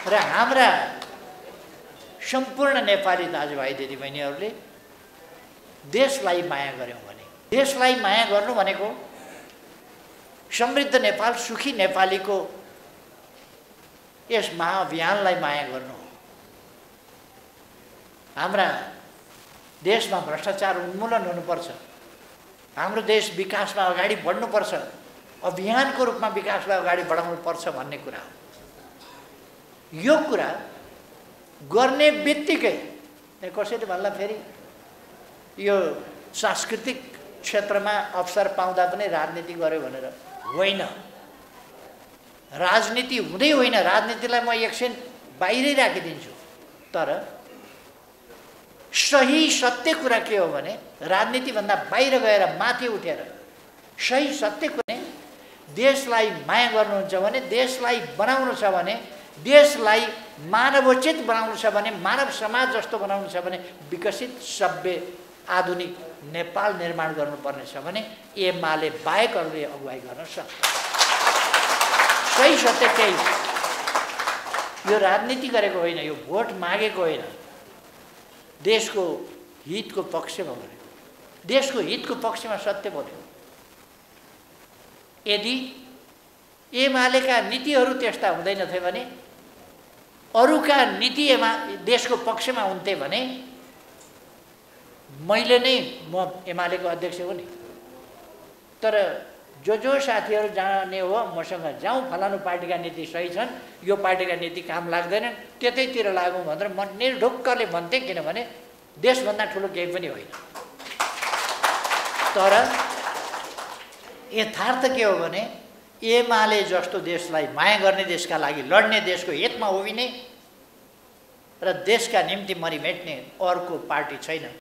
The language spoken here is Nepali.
र हाम्रा सम्पूर्ण नेपाली दाजुभाइ दिदीबहिनीहरूले देशलाई माया गर्यौं भने, देशलाई माया गर्नु भनेको समृद्ध नेपाल सुखी नेपालीको यस महाअभियानलाई माया गर्नु हो। हाम्रा देशमा भ्रष्टाचार उन्मूलन हुनुपर्छ, हाम्रो देश विकासमा अगाडि बढ्नुपर्छ, अभियानको रूपमा विकासलाई अगाडि बढाउनुपर्छ भन्ने कुरा हो। यो कुरा गर्ने बित्तिकै कसैले भन्ला फेरि यो सांस्कृतिक क्षेत्रमा अवसर पाउँदा पनि राजनीति गर्यो भनेर। होइन, राजनीति हुँदै होइन, राजनीतिलाई म एकछिन बाहिरै राखिदिन्छु। तर सही सत्य कुरा के हो भने राजनीतिभन्दा बाहिर गएर माथि उठेर सही सत्य कुरा, देशलाई माया गर्नुहुन्छ भने, देशलाई बनाउनु छ भने, देशलाई मानवोचित बनाउनु छ भने, मानव समाज जस्तो बनाउनु छ भने, विकसित सभ्य आधुनिक नेपाल निर्माण गर्नुपर्ने छ भने एमाले बाहेक अरूले अगुवाई गर्न सक्छ। सही सत्य त्यही। यो राजनीति गरेको होइन, यो भोट मागेको होइन, देशको हितको पक्षमा बोलेको, देशको हितको पक्षमा सत्य बोल्यो। यदि एमालेका नीतिहरू त्यस्ता हुँदैनथे भने, अरूका नीति देशको पक्षमा हुन्थे भने मैले नै म एमालेको अध्यक्ष हो नि। तर जो साथीहरू जाने हो मसँग जाउँ, फलानु पार्टीका नीति सही छन्, यो पार्टीका नीति काम लाग्दैनन्, त्यतैतिर लागौँ भनेर म निर्ढुक्कले भन्थे, किनभने देशभन्दा ठुलो केही पनि होइन। तर यथार्थ के हो भने एमाले जस्तो देशलाई माया गर्ने, देशका लागि लड्ने, देशको हितमा उभिने र देशका निम्ति मरिमेट्ने अर्को पार्टी छैन।